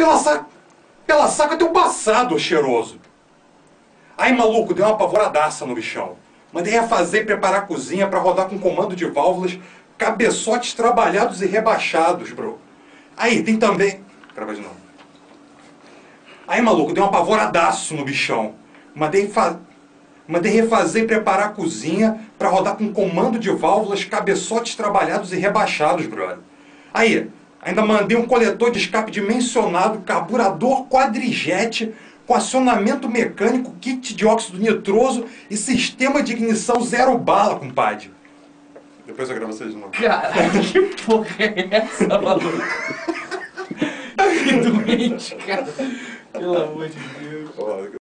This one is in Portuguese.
Pela saca teu passado, cheiroso. Aí, maluco, deu uma apavoradaça no bichão. Mandei refazer e preparar a cozinha pra rodar com comando de válvulas, cabeçotes trabalhados e rebaixados, bro. Aí, tem também... Grava de novo. Aí, maluco, deu um apavoradaço no bichão. Mandei refazer e preparar a cozinha pra rodar com comando de válvulas, cabeçotes trabalhados e rebaixados, brother. Aí, ainda mandei um coletor de escape dimensionado, carburador quadrijet, com acionamento mecânico, kit de óxido nitroso e sistema de ignição zero bala, compadre. Depois eu gravo vocês de novo. Caralho, que porra é essa, maluco? Que doente, cara. Pelo amor de Deus.